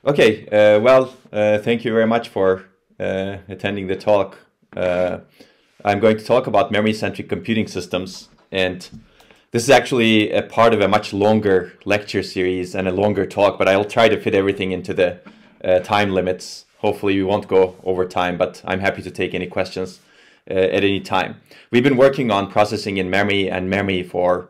Okay, thank you very much for attending the talk. I'm going to talk about memory-centric computing systems, and this is actually a part of a much longer lecture series and a longer talk, but I'll try to fit everything into the time limits. Hopefully we won't go over time, but I'm happy to take any questions at any time. We've been working on processing in memory for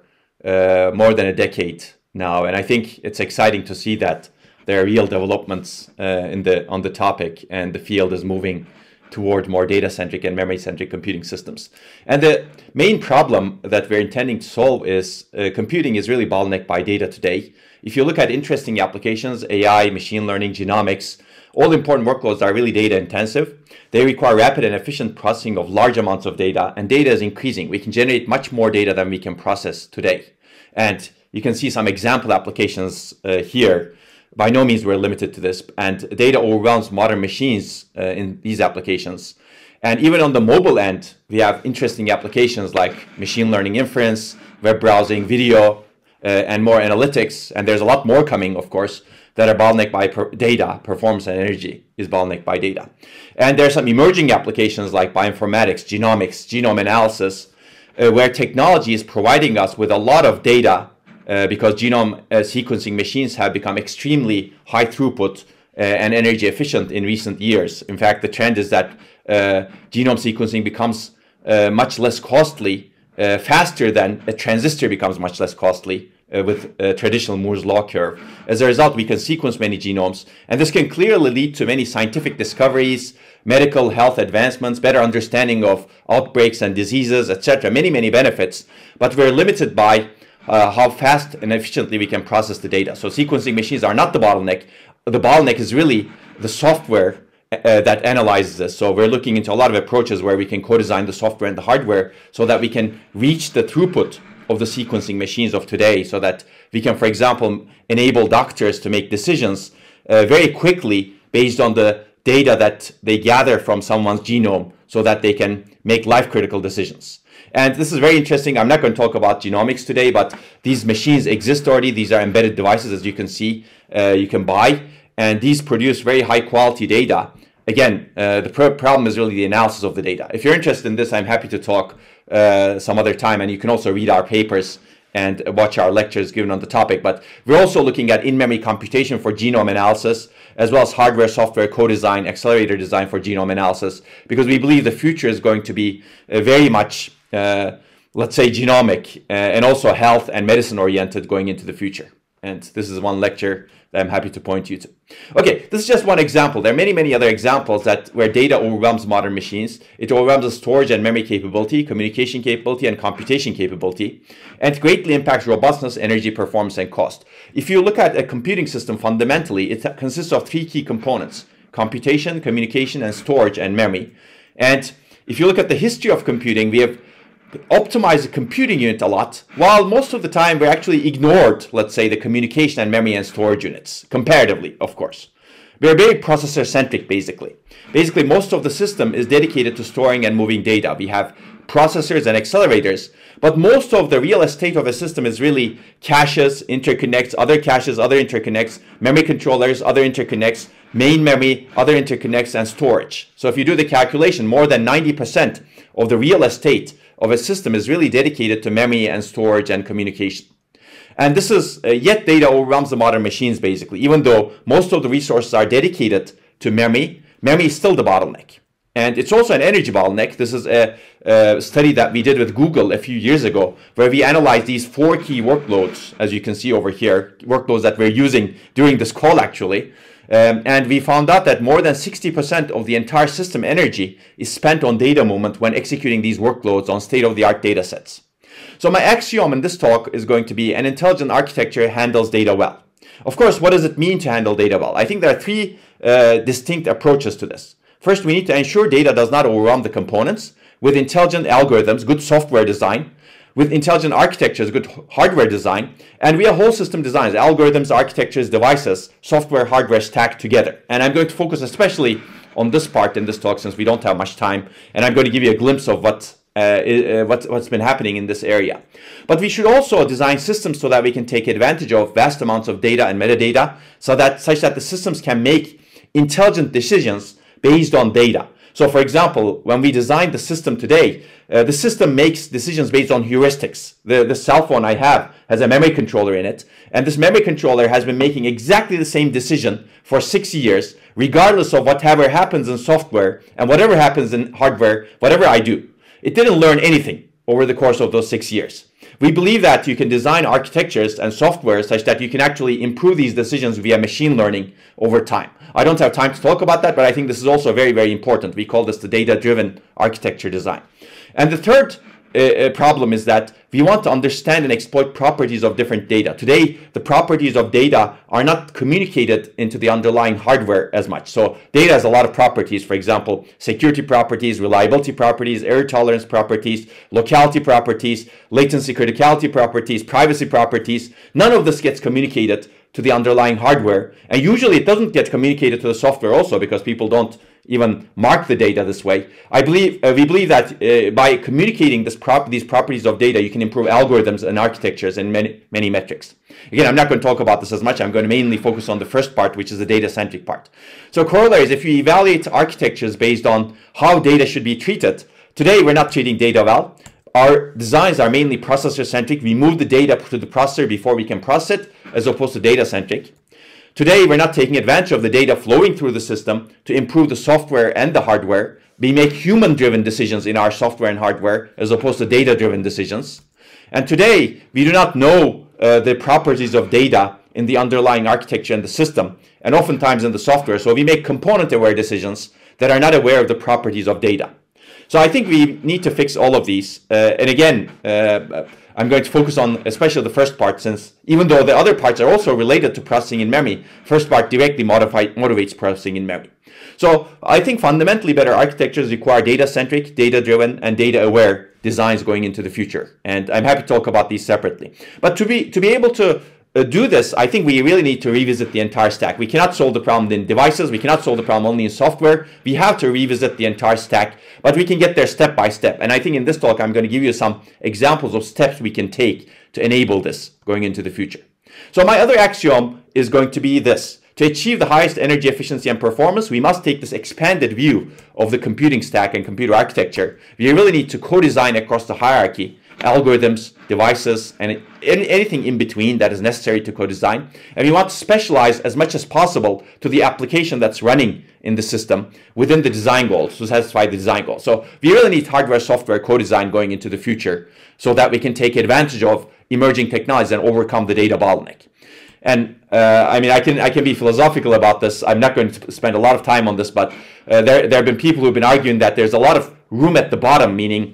more than a decade now, and I think it's exciting to see that there are real developments on the topic, and the field is moving toward more data-centric and memory-centric computing systems. And the main problem that we're intending to solve is computing is really bottlenecked by data today. If you look at interesting applications, AI, machine learning, genomics, all important workloads are really data intensive. They require rapid and efficient processing of large amounts of data, and data is increasing. We can generate much more data than we can process today. And you can see some example applications here. By no means we're limited to this, and data overwhelms modern machines in these applications. And even on the mobile end, we have interesting applications like machine learning inference, web browsing, video, and more analytics. And there's a lot more coming, of course, that are bottlenecked by data. Performance and energy is bottlenecked by data. And there are some emerging applications like bioinformatics, genomics, genome analysis, where technology is providing us with a lot of data because genome sequencing machines have become extremely high throughput and energy efficient in recent years. In fact, the trend is that genome sequencing becomes much less costly faster than a transistor becomes much less costly with a traditional Moore's law curve. As a result, we can sequence many genomes, and this can clearly lead to many scientific discoveries, medical health advancements, better understanding of outbreaks and diseases, etc. Many benefits, but we're limited by how fast and efficiently we can process the data. So sequencing machines are not the bottleneck. The bottleneck is really the software that analyzes this. So we're looking into a lot of approaches where we can co-design the software and the hardware so that we can reach the throughput of the sequencing machines of today, so that we can, for example, enable doctors to make decisions very quickly based on the data that they gather from someone's genome, so that they can make life-critical decisions. And this is very interesting. I'm not going to talk about genomics today, but these machines exist already. These are embedded devices, as you can see, you can buy, and these produce very high quality data. Again, the problem is really the analysis of the data. If you're interested in this, I'm happy to talk some other time, and you can also read our papers and watch our lectures given on the topic. But we're also looking at in-memory computation for genome analysis, as well as hardware, software, co-design, accelerator design for genome analysis, because we believe the future is going to be very much let's say genomic and also health and medicine oriented going into the future. And this is one lecture that I'm happy to point you to. Okay, this is just one example. There are many other examples where data overwhelms modern machines. It overwhelms the storage and memory capability, communication capability, and computation capability, and it greatly impacts robustness, energy, performance, and cost. If you look at a computing system, fundamentally, it consists of three key components: computation, communication, and storage and memory. And if you look at the history of computing, we have optimize the computing unit a lot, while most of the time we actually ignored, let's say, the communication and memory and storage units, comparatively, of course. We're very processor-centric, basically. Basically, most of the system is dedicated to storing and moving data. We have processors and accelerators, but most of the real estate of a system is really caches, interconnects, other caches, other interconnects, memory controllers, other interconnects, main memory, other interconnects, and storage. So if you do the calculation, more than 90% of the real estate of a system is really dedicated to memory and storage and communication. And this is, yet data overwhelms the modern machines, basically. Even though most of the resources are dedicated to memory, memory is still the bottleneck. And it's also an energy bottleneck. This is a study that we did with Google a few years ago, where we analyzed these 4 key workloads, as you can see over here, workloads that we're using during this call, actually. And we found out that more than 60% of the entire system energy is spent on data movement when executing these workloads on state-of-the-art data sets. So my axiom in this talk is going to be: an intelligent architecture handles data well. Of course, what does it mean to handle data well? I think there are 3 distinct approaches to this. First, we need to ensure data does not overwhelm the components with intelligent algorithms, good software design, with intelligent architectures, good hardware design, and we have whole system designs, algorithms, architectures, devices, software, hardware stacked together. And I'm going to focus especially on this part in this talk, since we don't have much time, and I'm going to give you a glimpse of what what's been happening in this area. But we should also design systems so that we can take advantage of vast amounts of data and metadata, such that the systems can make intelligent decisions based on data. So for example, when we design the system today, the system makes decisions based on heuristics. The cell phone I have has a memory controller in it, and this memory controller has been making exactly the same decision for 6 years, regardless of whatever happens in software and whatever happens in hardware, whatever I do. It didn't learn anything over the course of those 6 years. We believe that you can design architectures and software such that you can actually improve these decisions via machine learning over time. I don't have time to talk about that, but I think this is also very, very important. We call this the data-driven architecture design. And the third problem is that we want to understand and exploit properties of different data. Today, the properties of data are not communicated into the underlying hardware as much. So data has a lot of properties, for example, security properties, reliability properties, error tolerance properties, locality properties, latency criticality properties, privacy properties. None of this gets communicated to the underlying hardware. And usually it doesn't get communicated to the software also because people don't even mark the data this way. We believe that by communicating these properties of data, you can improve algorithms and architectures and many metrics. Again, I'm not going to talk about this as much. I'm going to mainly focus on the first part, which is the data-centric part. So corollary is, if you evaluate architectures based on how data should be treated, today we're not treating data well. Our designs are mainly processor-centric. We move the data to the processor before we can process it, as opposed to data-centric. Today, we're not taking advantage of the data flowing through the system to improve the software and the hardware. We make human-driven decisions in our software and hardware as opposed to data-driven decisions. And today, we do not know the properties of data in the underlying architecture and the system, and oftentimes in the software. So we make component-aware decisions that are not aware of the properties of data. So I think we need to fix all of these. And again, I'm going to focus on especially the first part, since even though the other parts are also related to processing in memory, first part directly motivates processing in memory. So I think fundamentally better architectures require data-centric, data-driven, and data-aware designs going into the future. And I'm happy to talk about these separately. But to be able to do this, I think we really need to revisit the entire stack. We cannot solve the problem in devices. We cannot solve the problem only in software. We have to revisit the entire stack, but we can get there step by step. And I think in this talk, I'm going to give you some examples of steps we can take to enable this going into the future. So my other axiom is going to be this. To achieve the highest energy efficiency and performance, we must take this expanded view of the computing stack and computer architecture. We really need to co-design across the hierarchy, algorithms, devices, and anything in between that is necessary to co-design. And we want to specialize as much as possible to the application that's running in the system within the design goals to satisfy the design goals. So we really need hardware-software co-design going into the future so that we can take advantage of emerging technologies and overcome the data bottleneck. And I mean, I can be philosophical about this. I'm not going to spend a lot of time on this, but there have been people who've been arguing that there's a lot of room at the bottom, meaning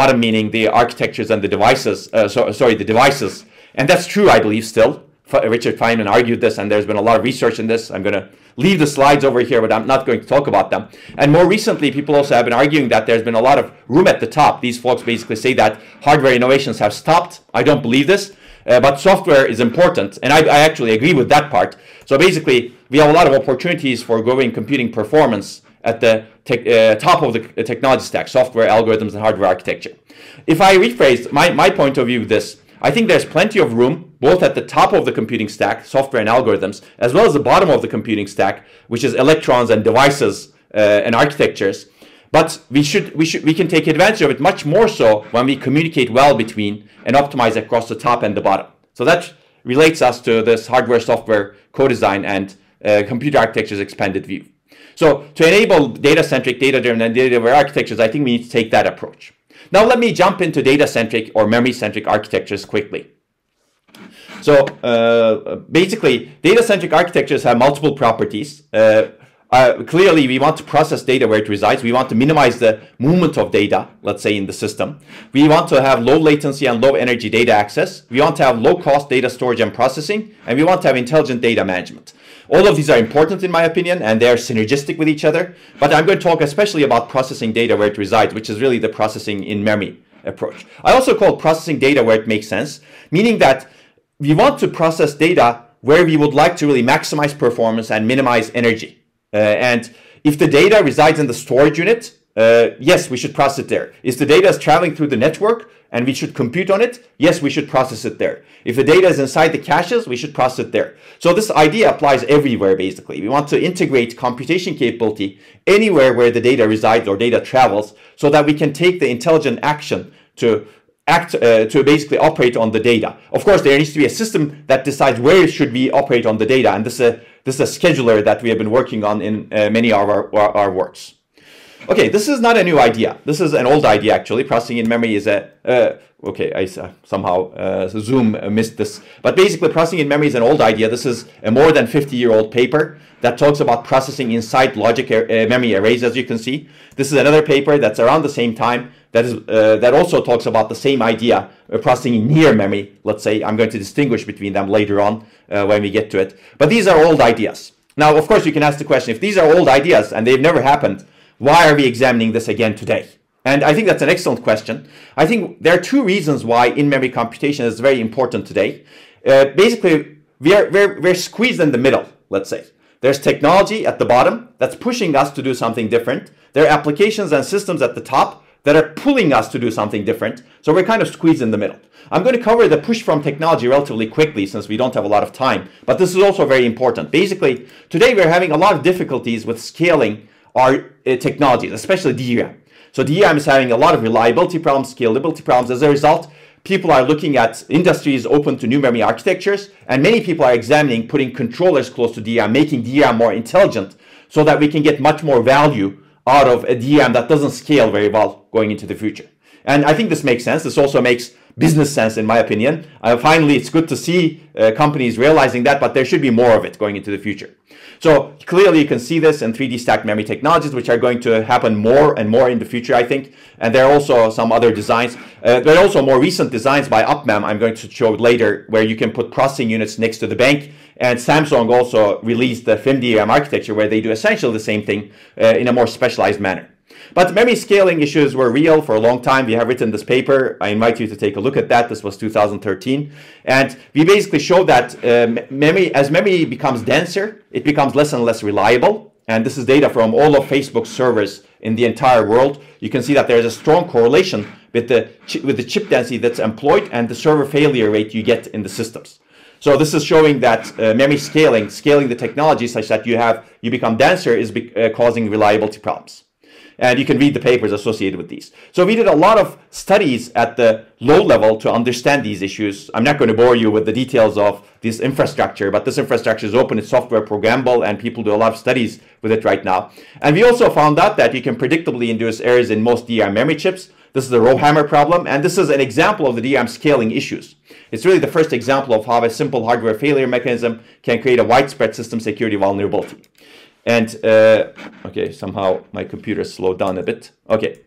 the architectures and the devices. The devices, and that's true, I believe, still. Richard Feynman argued this, and there's been a lot of research in this. I'm going to leave the slides over here, but I'm not going to talk about them. And more recently, people also have been arguing that there's been a lot of room at the top. These folks basically say that hardware innovations have stopped. I don't believe this. But software is important, and I actually agree with that part. So basically, we have a lot of opportunities for growing computing performance at the top of the technology stack, software, algorithms, and hardware architecture. If I rephrase my point of view of this, I think there's plenty of room, both at the top of the computing stack, software and algorithms, as well as the bottom of the computing stack, which is electrons and devices and architectures. But we can take advantage of it much more so when we communicate well between and optimize across the top and the bottom. So that relates us to this hardware-software co-design and computer architecture's expanded view. So to enable data-centric, data-driven, and data-aware architectures, I think we need to take that approach. Now let me jump into data-centric or memory-centric architectures quickly. So basically, data-centric architectures have multiple properties. Clearly, we want to process data where it resides. We want to minimize the movement of data, let's say, in the system. We want to have low latency and low energy data access. We want to have low cost data storage and processing. And we want to have intelligent data management. All of these are important in my opinion, and they are synergistic with each other. But I'm going to talk especially about processing data where it resides, which is really the processing in memory approach. I also call processing data where it makes sense, meaning that we want to process data where we would like to really maximize performance and minimize energy. And if the data resides in the storage unit, Yes, we should process it there. If the data is traveling through the network and we should compute on it, yes, we should process it there. If the data is inside the caches, we should process it there. So this idea applies everywhere, basically. We want to integrate computation capability anywhere where the data resides or data travels, so that we can take the intelligent action to basically operate on the data. Of course, there needs to be a system that decides where should we operate on the data, and this is a scheduler that we have been working on in many of our works. Okay, this is not a new idea. This is an old idea, actually. Processing in memory is okay, I somehow Zoom missed this. But basically, processing in memory is an old idea. This is a more than 50-year-old paper that talks about processing inside logic memory arrays, as you can see. This is another paper that's around the same time that also talks about the same idea, processing in near memory, let's say. I'm going to distinguish between them later on when we get to it. But these are old ideas. Now, of course, you can ask the question, if these are old ideas and they've never happened, why are we examining this again today? And I think that's an excellent question. I think there are two reasons why in-memory computation is very important today. Basically, we're squeezed in the middle, let's say. There's technology at the bottom that's pushing us to do something different. There are applications and systems at the top that are pulling us to do something different. So we're kind of squeezed in the middle. I'm going to cover the push from technology relatively quickly since we don't have a lot of time. But this is also very important. Basically, today we're having a lot of difficulties with scaling our technologies, especially DRAM. So DRAM is having a lot of reliability problems, scalability problems. As a result, people are looking at industries open to new memory architectures, and many people are examining putting controllers close to DRAM, making DRAM more intelligent so that we can get much more value out of a DRAM that doesn't scale very well going into the future. And I think this makes sense. This also makes business sense, in my opinion. Finally, it's good to see companies realizing that, but there should be more of it going into the future. So clearly you can see this in 3D stacked memory technologies, which are going to happen more and more in the future, I think. And there are also some other designs. There are also more recent designs by UpMem I'm going to show later, where you can put processing units next to the bank. And Samsung also released the FIMDRAM architecture, where they do essentially the same thing in a more specialized manner. But memory scaling issues were real for a long time. We have written this paper. I invite you to take a look at that. This was 2013. And we basically showed that as memory becomes denser, it becomes less and less reliable. And this is data from all of Facebook's servers in the entire world. You can see that there is a strong correlation with the chip density that's employed and the server failure rate you get in the systems. So this is showing that memory scaling the technology such that you become denser is causing reliability problems. And you can read the papers associated with these. So we did a lot of studies at the low level to understand these issues. I'm not going to bore you with the details of this infrastructure, but this infrastructure is open, it's software programmable, and people do a lot of studies with it right now. And we also found out that you can predictably induce errors in most DRAM memory chips. This is the Rowhammer problem, and this is an example of the DRAM scaling issues. It's really the first example of how a simple hardware failure mechanism can create a widespread system security vulnerability. And, okay, somehow my computer slowed down a bit. Okay.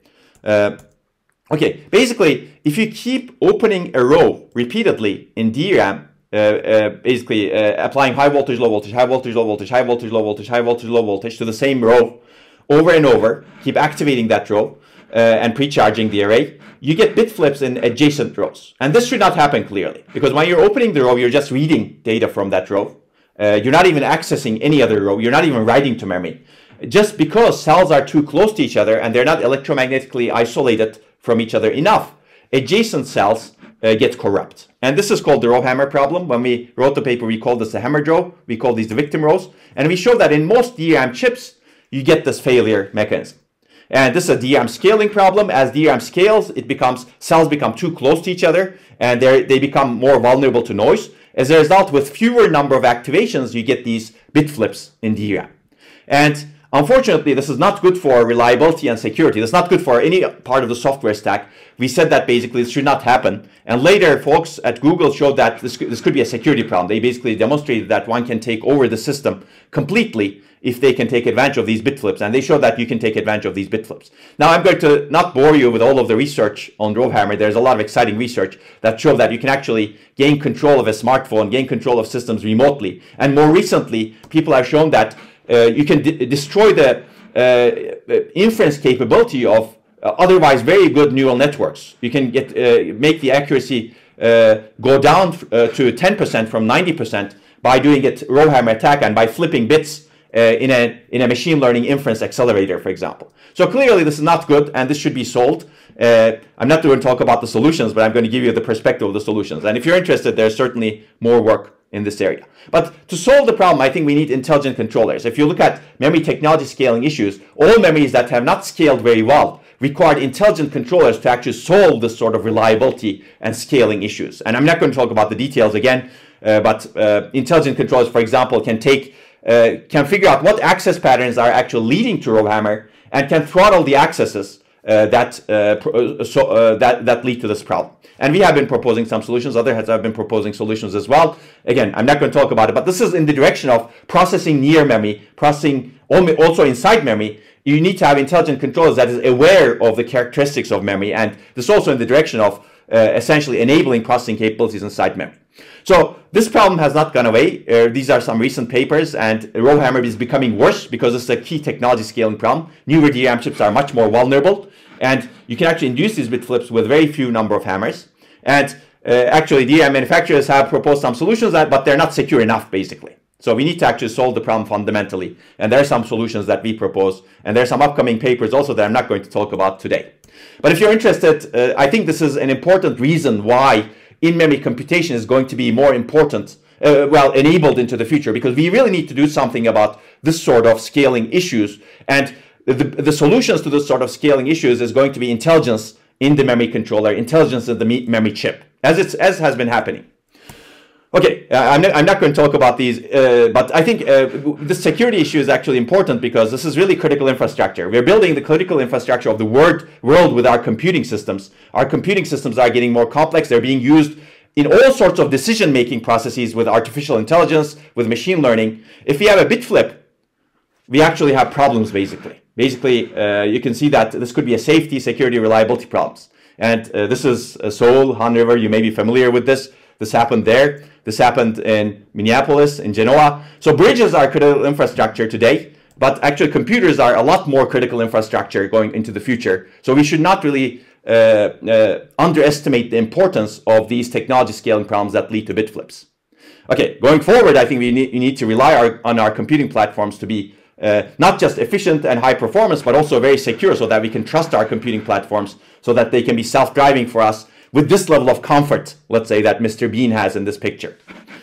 Okay, basically, if you keep opening a row repeatedly in DRAM, basically applying high voltage, low voltage, high voltage, low voltage, high voltage, low voltage, high voltage, low voltage to the same row over and over, keep activating that row and pre-charging the array, you get bit flips in adjacent rows. And this should not happen clearly, because when you're opening the row, you're just reading data from that row. You're not even accessing any other row. You're not even writing to memory. Just because cells are too close to each other and they're not electromagnetically isolated from each other enough, adjacent cells get corrupt. And this is called the Rowhammer problem. When we wrote the paper, we called this the hammered row. We call these the victim rows. And we show that in most DRAM chips, you get this failure mechanism. And this is a DRAM scaling problem. As DRAM scales, cells become too close to each other and they become more vulnerable to noise. As a result, with fewer number of activations, you get these bit flips in DRAM. And unfortunately, this is not good for reliability and security. This is not good for any part of the software stack. We said that basically this should not happen. And later, folks at Google showed that this could be a security problem. They basically demonstrated that one can take over the system completely if they can take advantage of these bit flips. And they showed that you can take advantage of these bit flips. Now, I'm going to not bore you with all of the research on Rowhammer. There's a lot of exciting research that show that you can actually gain control of a smartphone, gain control of systems remotely. And more recently, people have shown that you can destroy the inference capability of otherwise very good neural networks. You can make the accuracy go down to 10% from 90% by doing it Rowhammer attack and by flipping bits in a machine learning inference accelerator, for example. So clearly this is not good, and this should be solved. I'm not going to talk about the solutions, but I'm going to give you the perspective of the solutions. And if you're interested, there's certainly more work in this area. But to solve the problem, I think we need intelligent controllers. If you look at memory technology scaling issues, all memories that have not scaled very well required intelligent controllers to actually solve this sort of reliability and scaling issues. And I'm not going to talk about the details again, but intelligent controllers, for example, can figure out what access patterns are actually leading to rowhammer and can throttle the accesses that lead to this problem. And we have been proposing some solutions. Others have been proposing solutions as well. Again, I'm not going to talk about it, but this is in the direction of processing near memory, processing also inside memory. You need to have intelligent controllers that is aware of the characteristics of memory, and this is also in the direction of essentially enabling processing capabilities inside memory. So this problem has not gone away. These are some recent papers, and rowhammer is becoming worse because it's a key technology scaling problem. Newer DRAM chips are much more vulnerable, and you can actually induce these bit flips with very few number of hammers. And actually, DRAM manufacturers have proposed some solutions, but they're not secure enough, basically. So we need to actually solve the problem fundamentally. And there are some solutions that we propose, and there are some upcoming papers also that I'm not going to talk about today. But if you're interested, I think this is an important reason why in-memory computation is going to be more important, enabled into the future, because we really need to do something about this sort of scaling issues. And the solutions to this sort of scaling issues is going to be intelligence in the memory controller, intelligence in the memory chip, as has been happening. Okay, I'm not going to talk about these, but I think the security issue is actually important because this is really critical infrastructure. We're building the critical infrastructure of the world with our computing systems. Our computing systems are getting more complex. They're being used in all sorts of decision-making processes with artificial intelligence, with machine learning. If we have a bit flip, we actually have problems, basically. Basically, you can see that this could be a safety, security, reliability problems. And this is Seoul, Han River. You may be familiar with this. This happened there. This happened in Minneapolis, in Genoa. So bridges are critical infrastructure today, but actually computers are a lot more critical infrastructure going into the future. So we should not really underestimate the importance of these technology scaling problems that lead to bit flips. Okay, going forward, I think we need to rely on our computing platforms to be not just efficient and high performance, but also very secure, so that we can trust our computing platforms so that they can be self-driving for us with this level of comfort, let's say, that Mr. Bean has in this picture.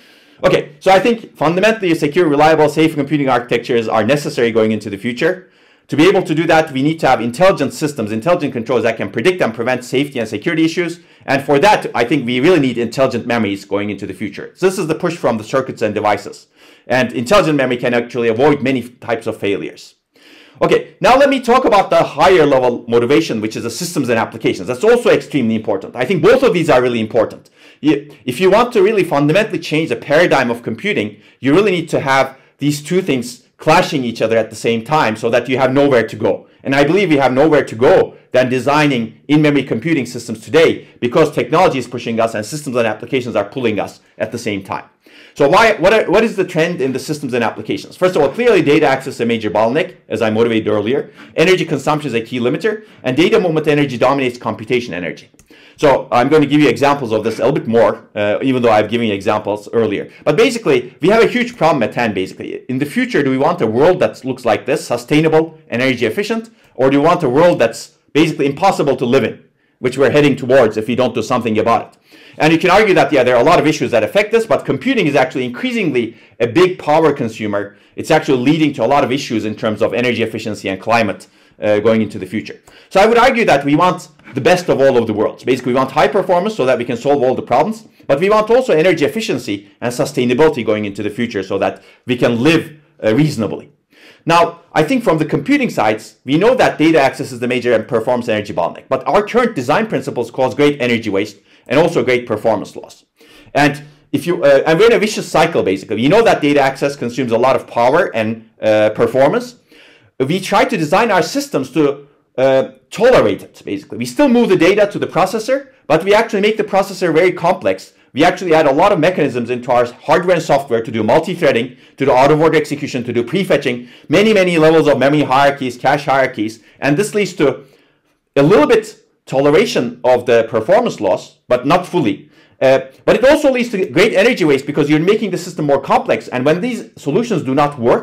Okay, so I think fundamentally secure, reliable, safe computing architectures are necessary going into the future. To be able to do that, we need to have intelligent systems, intelligent controls that can predict and prevent safety and security issues. And for that, I think we really need intelligent memories going into the future. So this is the push from the circuits and devices. And intelligent memory can actually avoid many types of failures. Okay, now let me talk about the higher level motivation, which is the systems and applications. That's also extremely important. I think both of these are really important. If you want to really fundamentally change the paradigm of computing, you really need to have these two things clashing each other at the same time so that you have nowhere to go. And I believe we have nowhere to go than designing in-memory computing systems today, because technology is pushing us and systems and applications are pulling us at the same time. So what is the trend in the systems and applications? First of all, clearly data access is a major bottleneck, as I motivated earlier. Energy consumption is a key limiter, and data movement energy dominates computation energy. So I'm going to give you examples of this a little bit more, even though I've given you examples earlier. But basically, we have a huge problem at hand, basically. In the future, do we want a world that looks like this, sustainable, energy efficient, or do we want a world that's basically impossible to live in, which we're heading towards if we don't do something about it? And you can argue that, yeah, there are a lot of issues that affect this, but computing is actually increasingly a big power consumer. It's actually leading to a lot of issues in terms of energy efficiency and climate going into the future. So I would argue that we want the best of all of the worlds. Basically, we want high performance so that we can solve all the problems, but we want also energy efficiency and sustainability going into the future so that we can live reasonably. Now, I think from the computing sides, we know that data access is the major performance energy bottleneck, but our current design principles cause great energy waste and also great performance loss. And if you, and we're in a vicious cycle, basically. You know that data access consumes a lot of power and performance. We try to design our systems to tolerate it, basically. We still move the data to the processor, but we actually make the processor very complex. We actually add a lot of mechanisms into our hardware and software to do multi-threading, to do out-of-order execution, to do prefetching, many, many levels of memory hierarchies, cache hierarchies. And this leads to a little bit toleration of the performance loss, but not fully. But it also leads to great energy waste because you're making the system more complex. And when these solutions do not work,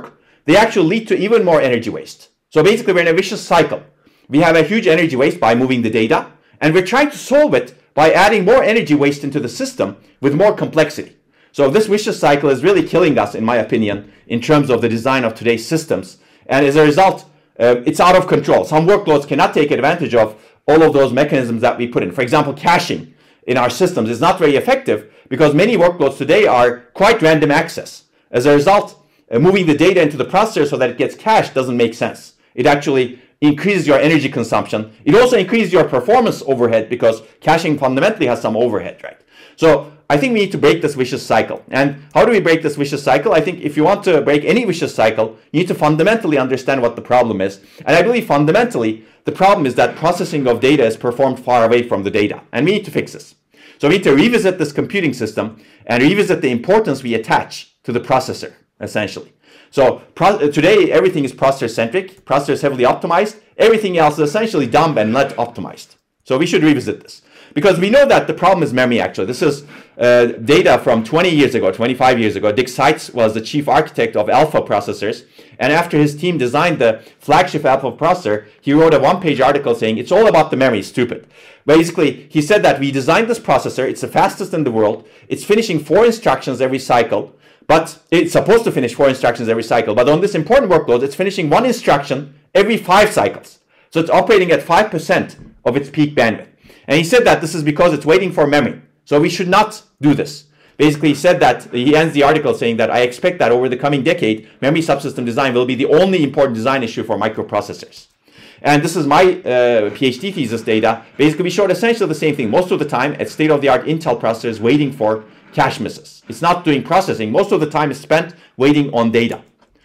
they actually lead to even more energy waste. So basically, we're in a vicious cycle. We have a huge energy waste by moving the data, and we're trying to solve it by adding more energy waste into the system with more complexity. So this vicious cycle is really killing us, in my opinion, in terms of the design of today's systems. And as a result, it's out of control. Some workloads cannot take advantage of all of those mechanisms that we put in. For example, caching in our systems is not very effective because many workloads today are quite random access. As a result, moving the data into the processor so that it gets cached doesn't make sense. It actually increases your energy consumption. It also increases your performance overhead because caching fundamentally has some overhead, right? So I think we need to break this vicious cycle. And how do we break this vicious cycle? I think if you want to break any vicious cycle, you need to fundamentally understand what the problem is. And I believe fundamentally, the problem is that processing of data is performed far away from the data. And we need to fix this. So we need to revisit this computing system and revisit the importance we attach to the processor, essentially. So today, everything is processor-centric. Processor is heavily optimized. Everything else is essentially dumb and not optimized. So we should revisit this. Because we know that the problem is memory, actually. This is data from 20 years ago, 25 years ago. Dick Seitz was the chief architect of Alpha processors. And after his team designed the flagship Alpha processor, he wrote a one-page article saying, it's all about the memory, stupid. Basically, he said that we designed this processor. It's the fastest in the world. It's finishing 4 instructions every cycle. But it's supposed to finish 4 instructions every cycle. But on this important workload, it's finishing 1 instruction every 5 cycles. So it's operating at 5% of its peak bandwidth. And he said that this is because it's waiting for memory. So we should not do this. Basically, he said that, he ends the article saying that I expect that over the coming decade, memory subsystem design will be the only important design issue for microprocessors. And this is my PhD thesis data. Basically, we showed essentially the same thing. Most of the time, at state-of-the-art Intel processors waiting for cache misses. It's not doing processing. Most of the time is spent waiting on data.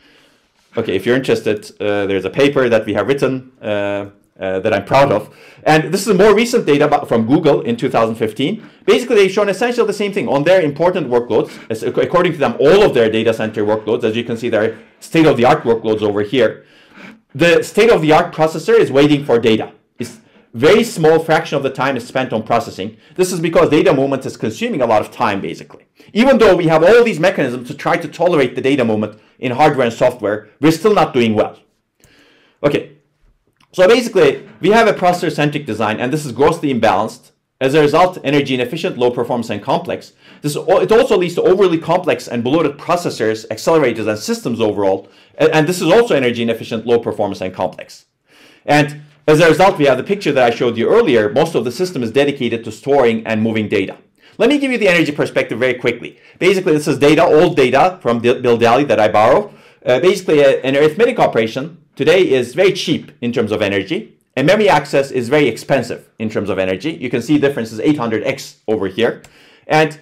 Okay, if you're interested, there's a paper that we have written that I'm proud of. And this is more recent data from Google in 2015. Basically, they've shown essentially the same thing on their important workloads. According to them, all of their data center workloads, as you can see, they're state-of-the-art workloads over here. The state-of-the-art processor is waiting for data. It's very small fraction of the time is spent on processing. This is because data movement is consuming a lot of time, basically. Even though we have all these mechanisms to try to tolerate the data movement in hardware and software, we're still not doing well. Okay. So basically, we have a processor-centric design, and this is grossly imbalanced. As a result, energy inefficient, low performance, and complex. It also leads to overly complex and bloated processors, accelerators, and systems overall. And this is also energy inefficient, low performance, and complex. And as a result, we have the picture that I showed you earlier. Most of the system is dedicated to storing and moving data. Let me give you the energy perspective very quickly. Basically, this is data, old data from Bill Daly that I borrow. Basically, an arithmetic operation today is very cheap in terms of energy, and memory access is very expensive in terms of energy. You can see the difference is 800x over here. And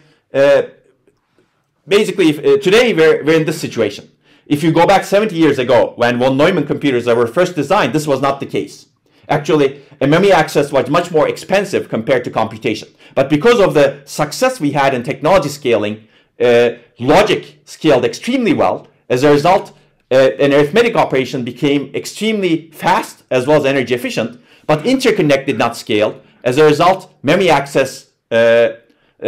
basically, today we're in this situation. If you go back 70 years ago, when von Neumann computers were first designed, this was not the case. Actually, memory access was much more expensive compared to computation. But because of the success we had in technology scaling, logic scaled extremely well. As a result, an arithmetic operation became extremely fast as well as energy efficient, but interconnect did not scale. As a result, memory access became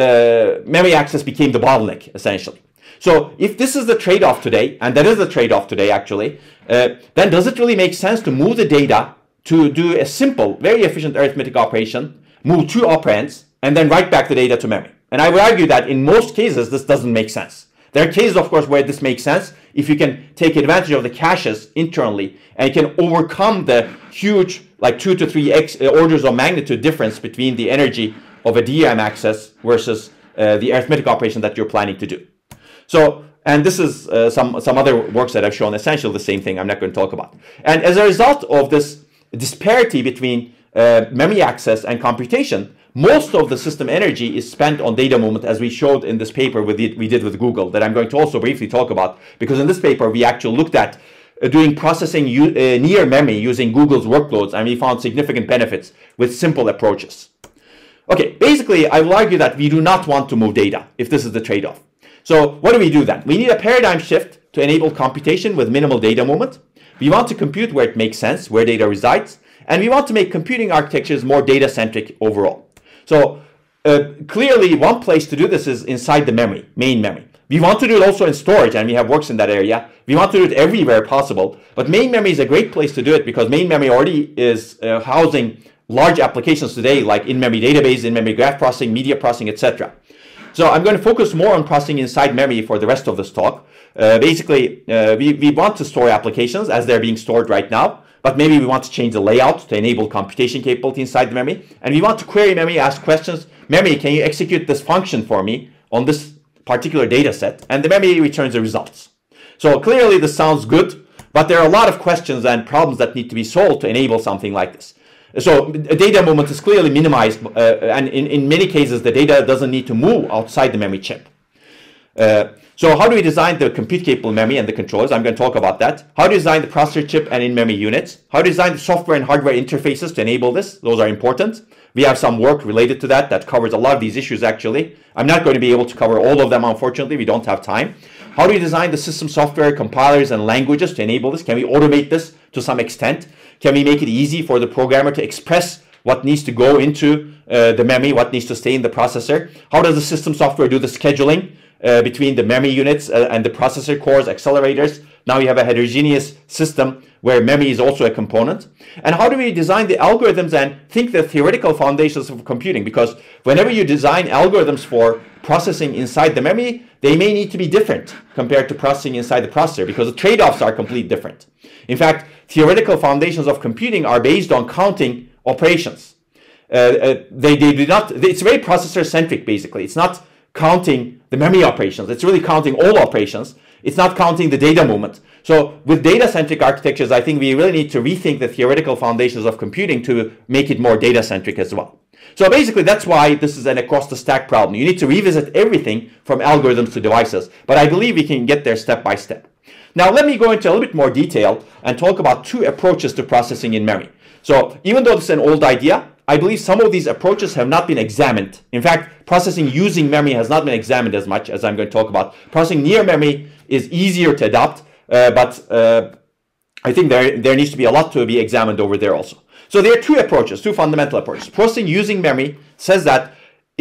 the bottleneck, essentially. So if this is the trade-off today, and that is the trade-off today, actually, then does it really make sense to move the data to do a simple, very efficient arithmetic operation, move 2 operands, and then write back the data to memory? And I would argue that in most cases, this doesn't make sense. There are cases, of course, where this makes sense if you can take advantage of the caches internally and you can overcome the huge, like 2 to 3x orders of magnitude difference between the energy of a DRAM access versus the arithmetic operation that you're planning to do. So, and this is some other works that I've shown essentially the same thing I'm not going to talk about. And as a result of this disparity between memory access and computation, most of the system energy is spent on data movement, as we showed in this paper we did with Google, that I'm going to also briefly talk about, because in this paper we actually looked at doing processing near memory using Google's workloads, and we found significant benefits with simple approaches. Okay, basically I will argue that we do not want to move data if this is the trade-off. So what do we do then? We need a paradigm shift to enable computation with minimal data movement. We want to compute where it makes sense, where data resides, and we want to make computing architectures more data-centric overall. So clearly, one place to do this is inside the memory, main memory. We want to do it also in storage, and we have works in that area. We want to do it everywhere possible. But main memory is a great place to do it because main memory already is housing large applications today, like in-memory database, in-memory graph processing, media processing, etc. So I'm going to focus more on processing inside memory for the rest of this talk. Basically, we want to store applications as they're being stored right now, but maybe we want to change the layout to enable computation capability inside the memory. And we want to query memory, ask questions. Memory, can you execute this function for me on this particular data set? And the memory returns the results. So clearly this sounds good, but there are a lot of questions and problems that need to be solved to enable something like this. So data movement is clearly minimized, and in many cases, the data doesn't need to move outside the memory chip. So how do we design the compute-capable memory and the controllers? I'm going to talk about that. How to design the processor chip and in-memory units. How to design the software and hardware interfaces to enable this. Those are important. We have some work related to that covers a lot of these issues, actually. I'm not going to be able to cover all of them, unfortunately. We don't have time. How do we design the system software, compilers, and languages to enable this? Can we automate this to some extent? Can we make it easy for the programmer to express what needs to go into the memory, what needs to stay in the processor? How does the system software do the scheduling between the memory units and the processor cores, accelerators? Now you have a heterogeneous system where memory is also a component. And how do we design the algorithms and think the theoretical foundations of computing? Because whenever you design algorithms for processing inside the memory, they may need to be different compared to processing inside the processor because the trade-offs are completely different. In fact, theoretical foundations of computing are based on counting operations. They do not, it's very processor-centric, basically. It's not counting the memory operations. It's really counting all operations. It's not counting the data movement. So with data-centric architectures, I think we really need to rethink the theoretical foundations of computing to make it more data-centric as well. So basically, that's why this is an across-the-stack problem. You need to revisit everything from algorithms to devices. But I believe we can get there step by step. Now, let me go into a little bit more detail and talk about two approaches to processing in memory. So even though this is an old idea, I believe some of these approaches have not been examined. In fact, processing using memory has not been examined as much as I'm going to talk about. Processing near memory is easier to adopt, but I think there needs to be a lot to be examined over there also. So there are two approaches, two fundamental approaches. Processing using memory says that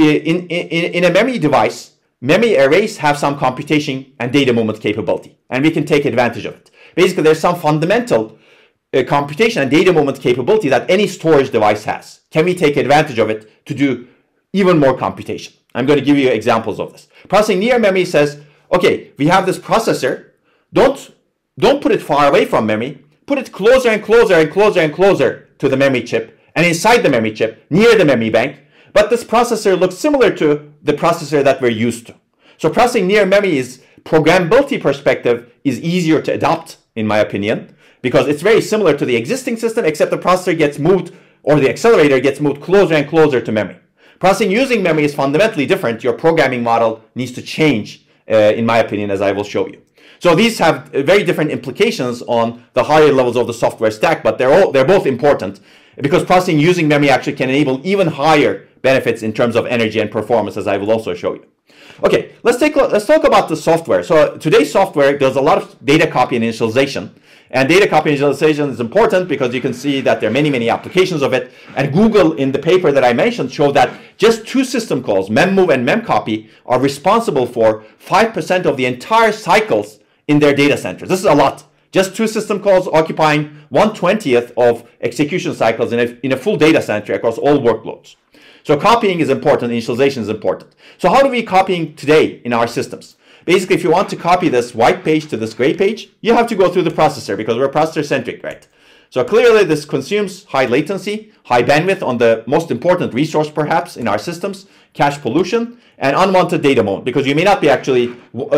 in a memory device, memory arrays have some computation and data movement capability, and we can take advantage of it. Basically, there's some fundamental computation and data movement capability that any storage device has. Can we take advantage of it to do even more computation? I'm going to give you examples of this. Processing near memory says, okay, we have this processor. Don't put it far away from memory. Put it closer and closer and closer and closer to the memory chip and inside the memory chip, near the memory bank. But this processor looks similar to the processor that we're used to. So processing near memory is, programmability perspective, is easier to adopt, in my opinion, because it's very similar to the existing system, except the processor gets moved, or the accelerator gets moved closer and closer to memory. Processing using memory is fundamentally different. Your programming model needs to change, in my opinion, as I will show you. So these have very different implications on the higher levels of the software stack, but they're both important because processing using memory actually can enable even higher benefits in terms of energy and performance, as I will also show you. Okay, let's talk about the software. So today's software does a lot of data copy and initialization. And data copy initialization is important because you can see that there are many, many applications of it. And Google, in the paper that I mentioned, showed that just two system calls, memmove and memcopy, are responsible for 5% of the entire cycles in their data centers. This is a lot. Just two system calls occupying 1/20th of execution cycles in a full data center across all workloads. So copying is important, initialization is important. So how do we copying today in our systems? Basically, if you want to copy this white page to this gray page, you have to go through the processor because we're processor-centric, right? So clearly this consumes high latency, high bandwidth on the most important resource perhaps in our systems, cache pollution, and unwanted data mode because you may not be actually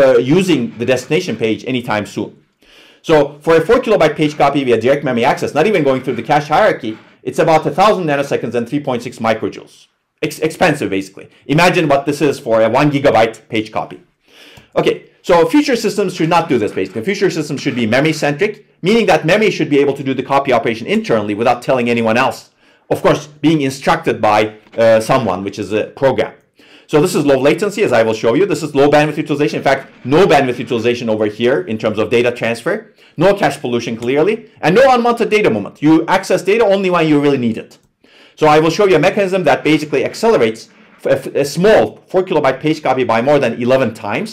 using the destination page anytime soon. So for a 4 kilobyte page copy via direct memory access, not even going through the cache hierarchy, it's about 1,000 nanoseconds and 3.6 microjoules. Expensive, basically. Imagine what this is for a 1 gigabyte page copy. Okay, so future systems should not do this, basically. Future systems should be memory-centric, meaning that memory should be able to do the copy operation internally without telling anyone else. Of course, being instructed by someone, which is a program. So this is low latency, as I will show you. This is low bandwidth utilization. In fact, no bandwidth utilization over here in terms of data transfer. No cache pollution, clearly. And no unwanted data movement. You access data only when you really need it. So I will show you a mechanism that basically accelerates a small 4 kilobyte page copy by more than 11 times.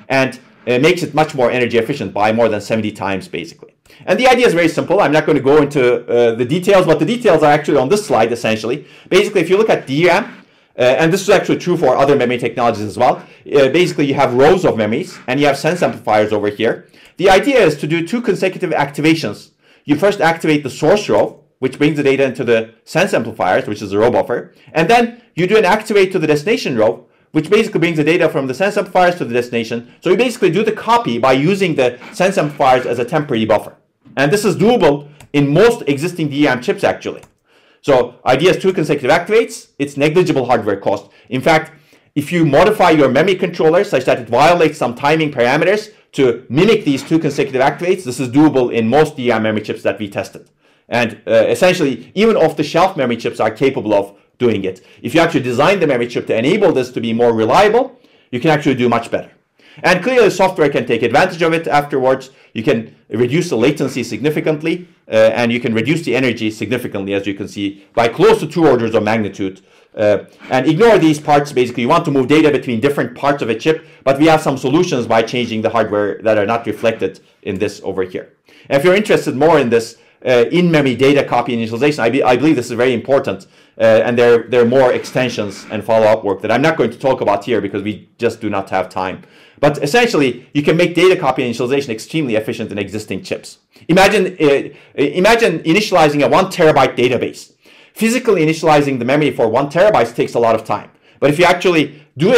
and makes it much more energy efficient by more than 70 times, basically. And the idea is very simple. I'm not going to go into the details, but the details are actually on this slide, essentially. Basically, if you look at DRAM, and this is actually true for other memory technologies as well, basically you have rows of memories, and you have sense amplifiers over here. The idea is to do 2 consecutive activations. You first activate the source row, which brings the data into the sense amplifiers, which is the row buffer, and then you do an activate to the destination row, which basically brings the data from the sense amplifiers to the destination. So you basically do the copy by using the sense amplifiers as a temporary buffer. And this is doable in most existing DRAM chips, actually. So idea is 2 consecutive activates. It's negligible hardware cost. In fact, if you modify your memory controller such that it violates some timing parameters to mimic these 2 consecutive activates, this is doable in most DRAM memory chips that we tested. And essentially, even off-the-shelf memory chips are capable of doing it. If you actually design the memory chip to enable this to be more reliable, you can actually do much better. And clearly, software can take advantage of it afterwards. You can reduce the latency significantly, and you can reduce the energy significantly, as you can see, by close to 2 orders of magnitude. And ignore these parts. Basically, you want to move data between different parts of a chip, but we have some solutions by changing the hardware that are not reflected in this over here. And if you're interested more in this, in-memory data copy initialization, I believe this is very important, and there are more extensions and follow-up work that I'm not going to talk about here because we just do not have time. But essentially, you can make data copy initialization extremely efficient in existing chips. Imagine initializing a 1 terabyte database. Physically initializing the memory for 1 terabyte takes a lot of time. But if you actually do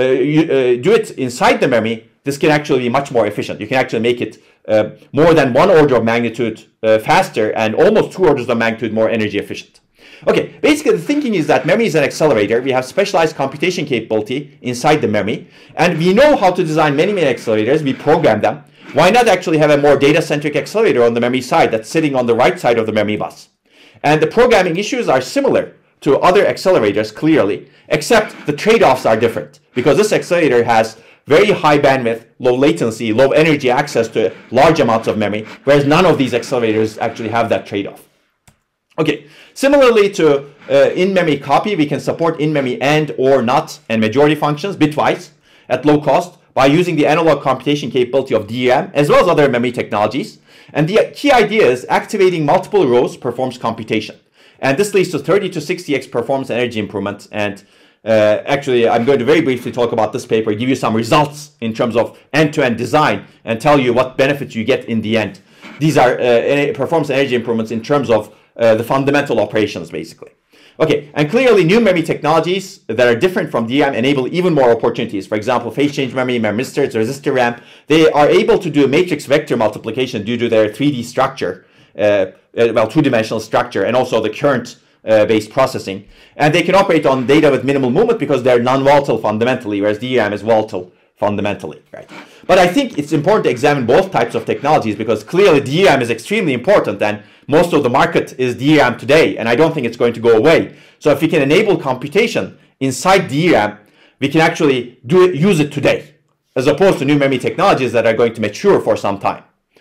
it inside the memory, this can actually be much more efficient. You can actually make it more than 1 order of magnitude faster and almost 2 orders of magnitude more energy efficient. Okay, basically the thinking is that memory is an accelerator. We have specialized computation capability inside the memory, and we know how to design many accelerators. We program them. Why not actually have a more data-centric accelerator on the memory side that's sitting on the right side of the memory bus? And the programming issues are similar to other accelerators, clearly, except the trade-offs are different, because this accelerator has very high bandwidth, low latency, low energy access to large amounts of memory, whereas none of these accelerators actually have that trade-off. Okay, similarly to in-memory copy, we can support in-memory AND, OR, NOT, and majority functions bitwise at low cost by using the analog computation capability of DRAM, as well as other memory technologies. And the key idea is activating multiple rows performs computation. And this leads to 30 to 60x performance energy improvement. And actually, I'm going to very briefly talk about this paper, give you some results in terms of end-to-end design, and tell you what benefits you get in the end. These are performance energy improvements in terms of the fundamental operations, basically. Okay, and clearly new memory technologies that are different from DRAM enable even more opportunities. For example, phase change memory, memristors, resistor RAM, they are able to do matrix vector multiplication due to their 3D structure, well, 2-dimensional structure, and also the current based processing. And they can operate on data with minimal movement because they're non-volatile fundamentally, whereas DRAM is volatile fundamentally, right? But I think it's important to examine both types of technologies because clearly DRAM is extremely important and most of the market is DRAM today, and I don't think it's going to go away. So if we can enable computation inside DRAM, we can actually use it today, as opposed to new memory technologies that are going to mature for some time.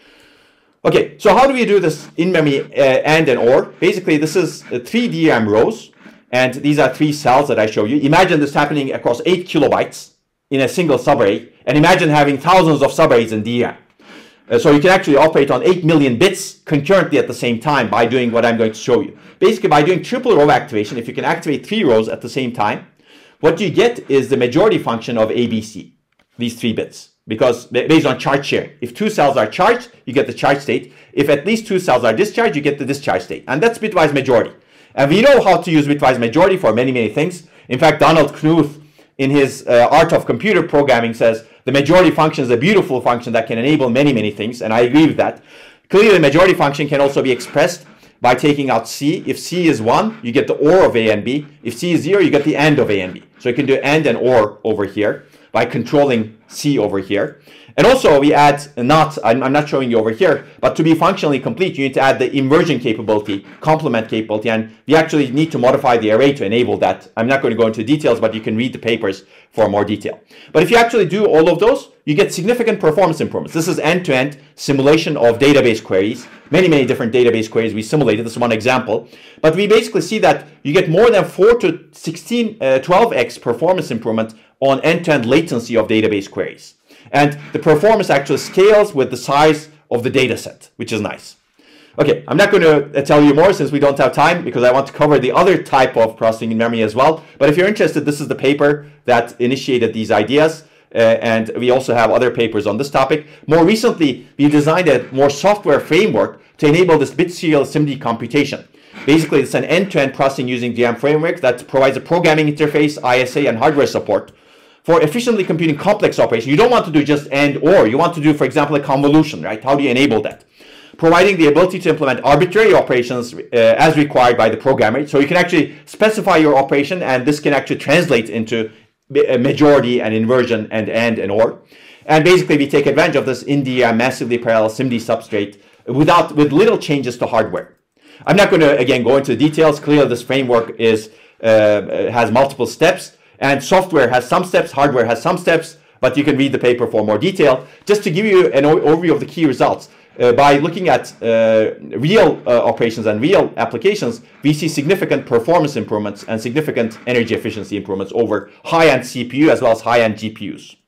Okay, so how do we do this in-memory AND and OR? Basically, this is 3 DRAM rows, and these are 3 cells that I show you. Imagine this happening across 8 kilobytes in a single subarray, and imagine having thousands of subarrays in DRAM. So you can actually operate on 8 million bits concurrently at the same time by doing what I'm going to show you. Basically, by doing triple row activation, if you can activate 3 rows at the same time, what you get is the majority function of ABC, these 3 bits, because based on charge sharing. If 2 cells are charged, you get the charge state. If at least 2 cells are discharged, you get the discharge state. And that's bitwise majority. And we know how to use bitwise majority for many things. In fact, Donald Knuth, in his Art of Computer Programming, says the majority function is a beautiful function that can enable many things, and I agree with that. Clearly, the majority function can also be expressed by taking out C. If C is 1, you get the OR of A and B. If C is 0, you get the AND of A and B. So you can do AND and OR over here by controlling C over here. And also we add NOT, I'm not showing you over here, but to be functionally complete, you need to add the inversion capability, complement capability, and we actually need to modify the array to enable that. I'm not going to go into details, but you can read the papers for more detail. But if you actually do all of those, you get significant performance improvements. This is end-to-end simulation of database queries, many different database queries we simulated. This is one example. But we basically see that you get more than 4 to 12x performance improvement on end-to-end latency of database queries. And the performance actually scales with the size of the data set, which is nice. Okay, I'm not going to tell you more since we don't have time, because I want to cover the other type of processing in memory as well. But if you're interested, this is the paper that initiated these ideas. And we also have other papers on this topic. More recently, we designed a more software framework to enable this bit serial SIMD computation. Basically, it's an end-to-end processing using DRAM framework that provides a programming interface, ISA, and hardware support for efficiently computing complex operations. You don't want to do just and or. You want to do, for example, a convolution, right? How do you enable that? Providing the ability to implement arbitrary operations as required by the programmer. So you can actually specify your operation, and this can actually translate into a majority and inversion and or. And basically, we take advantage of this in the massively parallel SIMD substrate with little changes to hardware. I'm not going to, again, go into the details. Clearly, this framework has multiple steps, and software has some steps, hardware has some steps, but you can read the paper for more detail. Just to give you an overview of the key results, by looking at real operations and real applications, we see significant performance improvements and significant energy efficiency improvements over high-end CPU as well as high-end GPUs.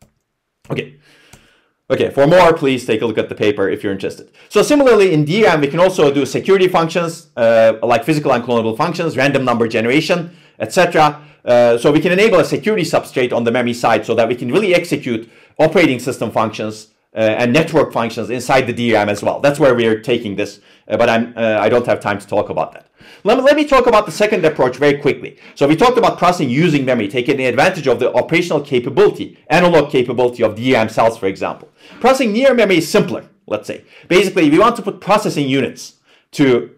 Okay, for more, please take a look at the paper if you're interested. So similarly, in DRAM, we can also do security functions like physical unclonable functions, random number generation, etc. So we can enable a security substrate on the memory side so that we can really execute operating system functions and network functions inside the DRAM as well. That's where we are taking this, but I don't have time to talk about that. Let me talk about the second approach very quickly. So we talked about processing using memory, taking advantage of the operational capability, analog capability of DRAM cells, for example. Processing near memory is simpler, let's say. Basically, we want to put processing units to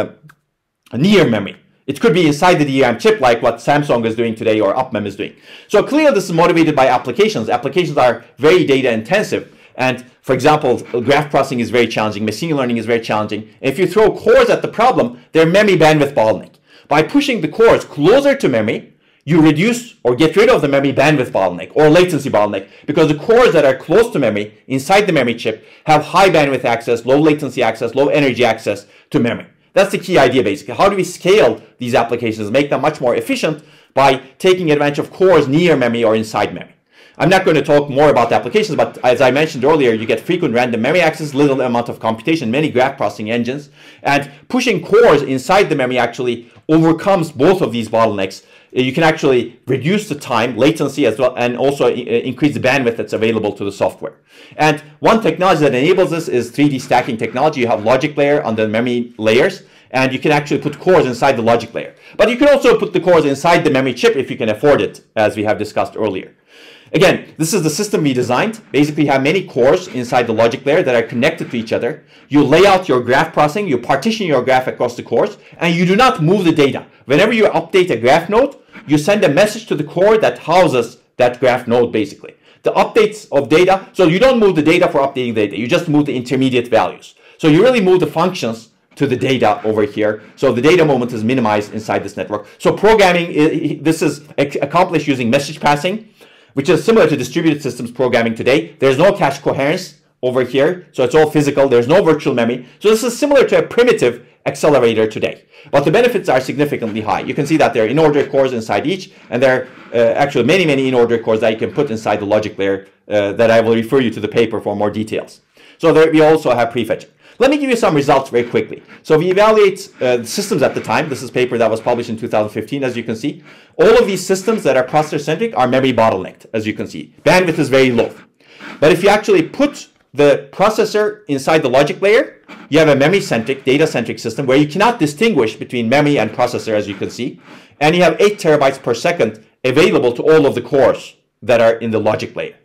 near memory. It could be inside the DRAM chip, like what Samsung is doing today or UPMEM is doing. So clearly, this is motivated by applications. Applications are very data intensive. And for example, graph processing is very challenging. Machine learning is very challenging. If you throw cores at the problem, they're memory bandwidth bottleneck. By pushing the cores closer to memory, you reduce or get rid of the memory bandwidth bottleneck or latency bottleneck, because the cores that are close to memory inside the memory chip have high bandwidth access, low latency access, low energy access to memory. That's the key idea, basically. How do we scale these applications, make them much more efficient by taking advantage of cores near memory or inside memory? I'm not going to talk more about the applications, but as I mentioned earlier, you get frequent random memory access, little amount of computation, many graph processing engines, and pushing cores inside the memory actually overcomes both of these bottlenecks. You can actually reduce the time, latency as well, and also increase the bandwidth that's available to the software. And one technology that enables this is 3D stacking technology. You have logic layer on the memory layers, and you can actually put cores inside the logic layer. But you can also put the cores inside the memory chip if you can afford it, as we have discussed earlier. Again, this is the system we designed. Basically, you have many cores inside the logic layer that are connected to each other. You lay out your graph processing, you partition your graph across the cores, and you do not move the data. Whenever you update a graph node, you send a message to the core that houses that graph node, basically. The updates of data, so you don't move the data for updating the data, you just move the intermediate values. So you really move the functions to the data over here. So the data movement is minimized inside this network. So programming, this is accomplished using message passing, which is similar to distributed systems programming today. There's no cache coherence over here, so it's all physical. There's no virtual memory. So this is similar to a primitive accelerator today. But the benefits are significantly high. You can see that there are in-order cores inside each, and there are actually many in-order cores that you can put inside the logic layer that I will refer you to the paper for more details. So there we also have prefetching. Let me give you some results very quickly. So we evaluate the systems at the time. This is a paper that was published in 2015, as you can see. All of these systems that are processor-centric are memory bottlenecked, as you can see. Bandwidth is very low. But if you actually put the processor inside the logic layer, you have a memory-centric, data-centric system where you cannot distinguish between memory and processor, as you can see. And you have 8 terabytes per second available to all of the cores that are in the logic layer.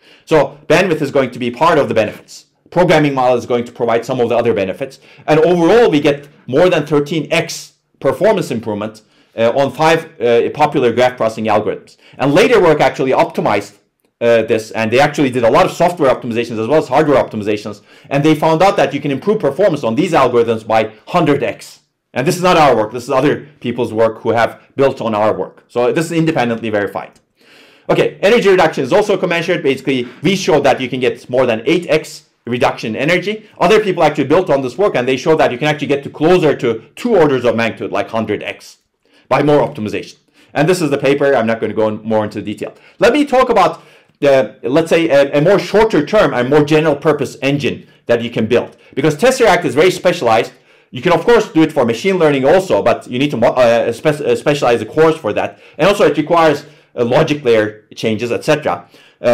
So bandwidth is going to be part of the benefits. Programming model is going to provide some of the other benefits. And overall, we get more than 13x performance improvement on 5 popular graph processing algorithms. And later work actually optimized this, and they actually did a lot of software optimizations as well as hardware optimizations. And they found out that you can improve performance on these algorithms by 100x. And this is not our work. This is other people's work who have built on our work. So this is independently verified. Okay, energy reduction is also commensurate. Basically, we showed that you can get more than 8x reduction in energy. Other people actually built on this work, and they show that you can actually get to closer to 2 orders of magnitude, like 100x, by more optimization. And this is the paper. I'm not going to go more into detail. Let me talk about, let's say, a more shorter term and more general purpose engine that you can build. Because Tesseract is very specialized. You can, of course, do it for machine learning also, but you need to specialize the course for that. And also, it requires logic layer changes, etc.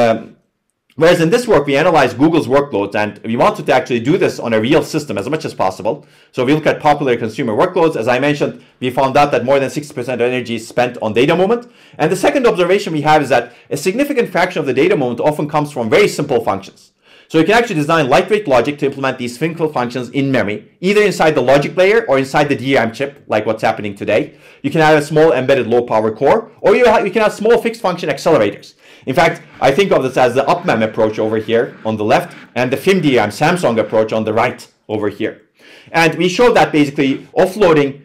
Whereas in this work, we analyze Google's workloads, and we wanted to actually do this on a real system as much as possible. So we look at popular consumer workloads. As I mentioned, we found out that more than 60% of energy is spent on data movement. And the second observation we have is that a significant fraction of the data movement often comes from very simple functions. So you can actually design lightweight logic to implement these simple functions in memory, either inside the logic layer or inside the DRAM chip, like what's happening today. You can have a small embedded low-power core, or you can have small fixed-function accelerators. In fact, I think of this as the UpMem approach over here on the left and the FIMDRAM Samsung approach on the right over here. And we showed that basically offloading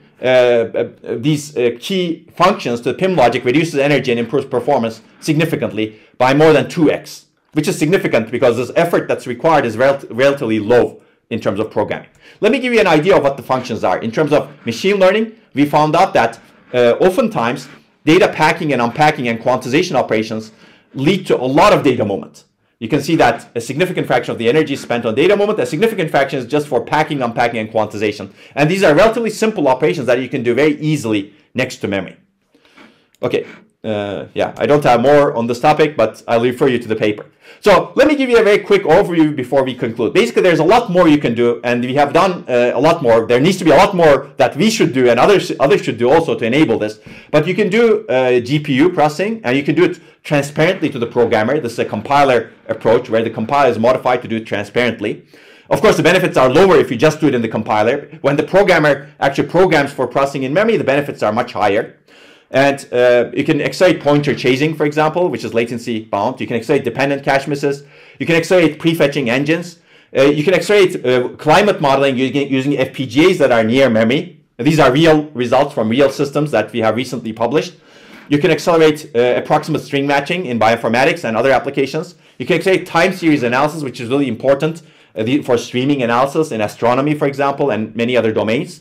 these key functions to the PIM logic reduces energy and improves performance significantly by more than 2x, which is significant because this effort that's required is relatively low in terms of programming. Let me give you an idea of what the functions are. In terms of machine learning, we found out that oftentimes data packing and unpacking and quantization operations lead to a lot of data movement. You can see that a significant fraction of the energy is spent on data movement. A significant fraction is just for packing, unpacking, and quantization. And these are relatively simple operations that you can do very easily next to memory. Okay, yeah, I don't have more on this topic, but I'll refer you to the paper. So let me give you a very quick overview before we conclude. Basically, there's a lot more you can do, and we have done a lot more. There needs to be a lot more that we should do and others should do also to enable this. But you can do GPU processing, and you can do it transparently to the programmer. This is a compiler approach where the compiler is modified to do it transparently. Of course, the benefits are lower if you just do it in the compiler. When the programmer actually programs for processing in memory, the benefits are much higher. And you can accelerate pointer chasing, for example, which is latency bound. You can accelerate dependent cache misses. You can accelerate prefetching engines. You can accelerate climate modeling using FPGAs that are near memory. These are real results from real systems that we have recently published. You can accelerate approximate string matching in bioinformatics and other applications. You can accelerate time series analysis, which is really important for streaming analysis in astronomy, for example, and many other domains.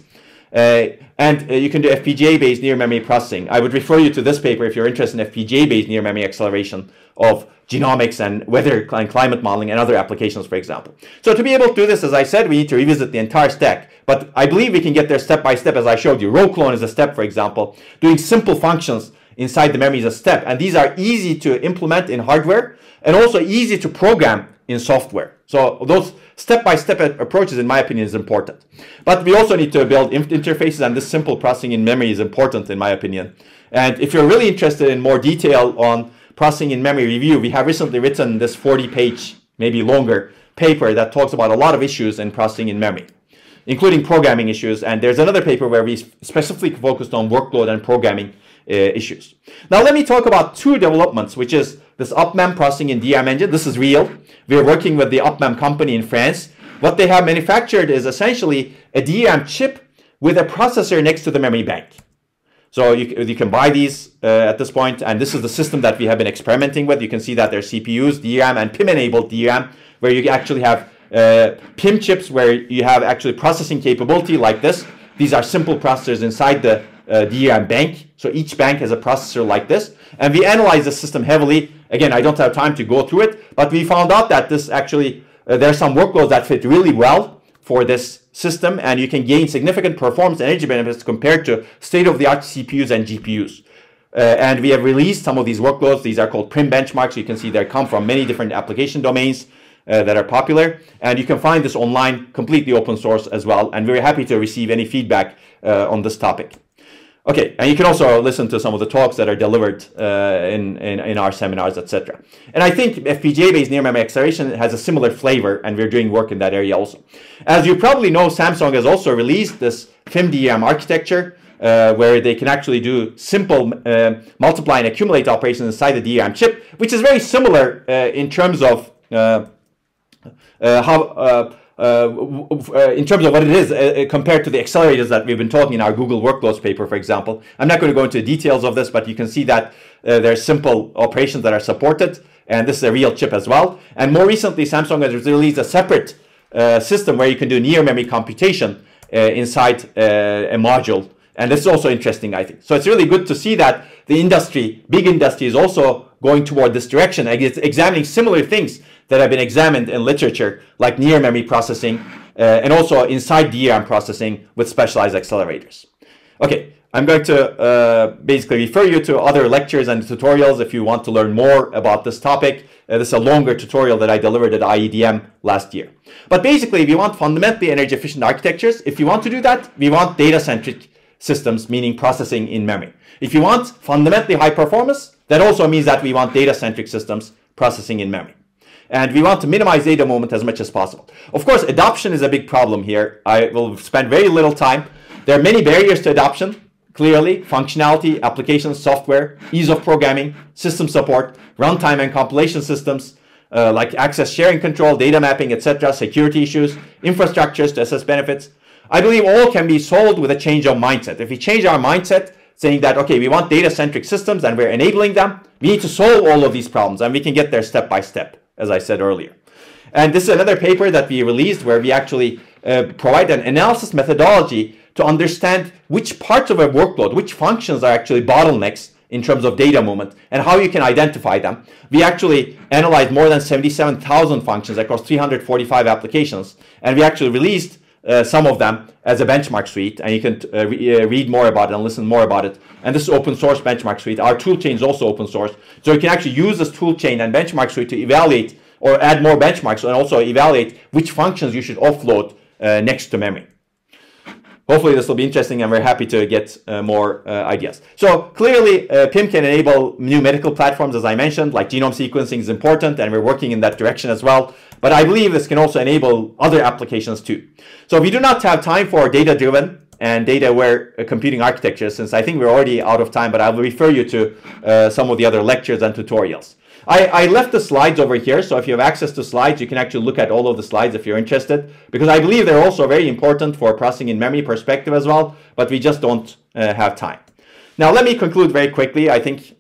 And you can do FPGA-based near-memory processing. I would refer you to this paper if you're interested in FPGA-based near-memory acceleration of genomics and weather and climate modeling and other applications, for example. So to be able to do this, as I said, we need to revisit the entire stack. But I believe we can get there step by step, as I showed you. Row clone is a step, for example. Doing simple functions inside the memory is a step. And these are easy to implement in hardware and also easy to program in software. So those step-by-step approaches, in my opinion, is important. But we also need to build interfaces, and this simple processing in memory is important, in my opinion. And if you're really interested in more detail on processing in memory review, we have recently written this 40-page, maybe longer, paper that talks about a lot of issues in processing in memory, including programming issues. And there's another paper where we specifically focused on workload and programming issues. Now let me talk about two developments, which is this UpMem processing in DRAM engine. This is real. We are working with the UpMem company in France. What they have manufactured is essentially a DRAM chip with a processor next to the memory bank. So you can buy these at this point, and this is the system that we have been experimenting with. You can see that there's CPUs, DRAM, and PIM-enabled DRAM, where you actually have PIM chips where you have actually processing capability like this. These are simple processors inside the DRAM bank. So each bank has a processor like this. And we analyzed the system heavily. Again, I don't have time to go through it, but we found out that this actually, there are some workloads that fit really well for this system, and you can gain significant performance and energy benefits compared to state-of-the-art CPUs and GPUs. And we have released some of these workloads. These are called PIM benchmarks. You can see they come from many different application domains that are popular. And you can find this online, completely open source as well. And we're happy to receive any feedback on this topic. Okay, and you can also listen to some of the talks that are delivered in our seminars, etc. And I think FPGA-based near-memory acceleration has a similar flavor, and we're doing work in that area also. As you probably know, Samsung has also released this FIMDRAM architecture, where they can actually do simple multiply and accumulate operations inside the DRAM chip, which is very similar in terms of in terms of what it is compared to the accelerators that we've been talking in our Google Workloads paper, for example. I'm not going to go into details of this, but you can see that there's simple operations that are supported, and this is a real chip as well. And more recently, Samsung has released a separate system where you can do near memory computation inside a module And this is also interesting, I think. So it's really good to see that the industry, big industry, is also going toward this direction. And it's examining similar things that have been examined in literature, like near memory processing, and also inside DRAM processing with specialized accelerators. Okay, I'm going to basically refer you to other lectures and tutorials if you want to learn more about this topic. This is a longer tutorial that I delivered at IEDM last year. But basically, if you want fundamentally energy efficient architectures, if you want to do that, we want data-centric systems, meaning processing in memory. If you want fundamentally high performance, that also means that we want data-centric systems processing in memory. And we want to minimize data movement as much as possible. Of course, adoption is a big problem here. I will spend very little time. There are many barriers to adoption. Clearly, functionality, applications, software, ease of programming, system support, runtime and compilation systems, like access sharing control, data mapping, etc., security issues, infrastructures to assess benefits. I believe all can be solved with a change of mindset. If we change our mindset, saying that, okay, we want data-centric systems and we're enabling them, we need to solve all of these problems, and we can get there step by step, as I said earlier. And this is another paper that we released where we actually provide an analysis methodology to understand which parts of a workload, which functions are actually bottlenecks in terms of data movement, and how you can identify them. We actually analyzed more than 77,000 functions across 345 applications, and we actually released some of them as a benchmark suite, and you can read more about it and listen more about it. And this is open source benchmark suite. Our toolchain is also open source, so you can actually use this toolchain and benchmark suite to evaluate or add more benchmarks, and also evaluate which functions you should offload next to memory. Hopefully this will be interesting, and we're happy to get more ideas. So clearly, PIM can enable new medical platforms, as I mentioned, like genome sequencing is important, and we're working in that direction as well. But I believe this can also enable other applications too. So we do not have time for data-driven and data-aware computing architectures, since I think we're already out of time, but I will refer you to some of the other lectures and tutorials. I left the slides over here, so if you have access to slides, you can actually look at all of the slides if you're interested, because I believe they're also very important for processing in memory perspective as well, but we just don't have time. Now, let me conclude very quickly. I think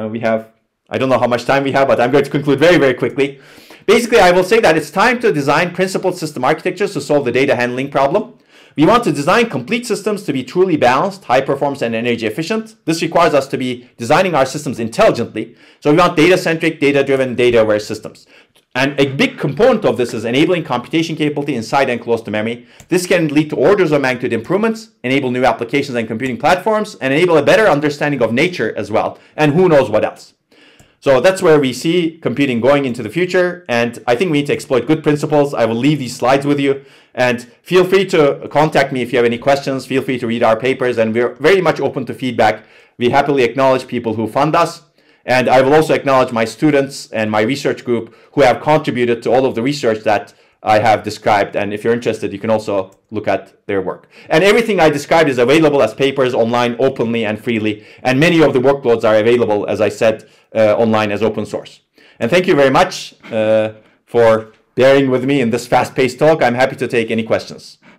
I don't know how much time we have, but I'm going to conclude very, very quickly. Basically, I will say that it's time to design principled system architectures to solve the data handling problem. We want to design complete systems to be truly balanced, high performance, and energy efficient. This requires us to be designing our systems intelligently. So we want data-centric, data-driven, data-aware systems. And a big component of this is enabling computation capability inside and close to memory. This can lead to orders of magnitude improvements, enable new applications and computing platforms, and enable a better understanding of nature as well, and who knows what else. So that's where we see computing going into the future, and I think we need to exploit good principles. I will leave these slides with you, and feel free to contact me if you have any questions. Feel free to read our papers, and we're very much open to feedback. We happily acknowledge people who fund us, and I will also acknowledge my students and my research group who have contributed to all of the research that I have described, and if you're interested, you can also look at their work. And everything I described is available as papers online openly and freely, and many of the workloads are available, as I said, online as open source. And thank you very much for bearing with me in this fast-paced talk. I'm happy to take any questions.